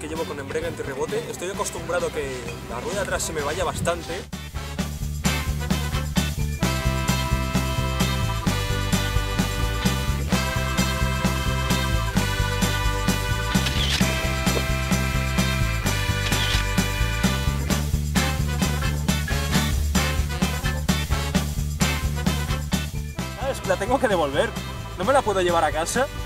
que llevo con embrague antirrebote, estoy acostumbrado a que la rueda de atrás se me vaya bastante. ¿Sabes? La tengo que devolver. No me la puedo llevar a casa.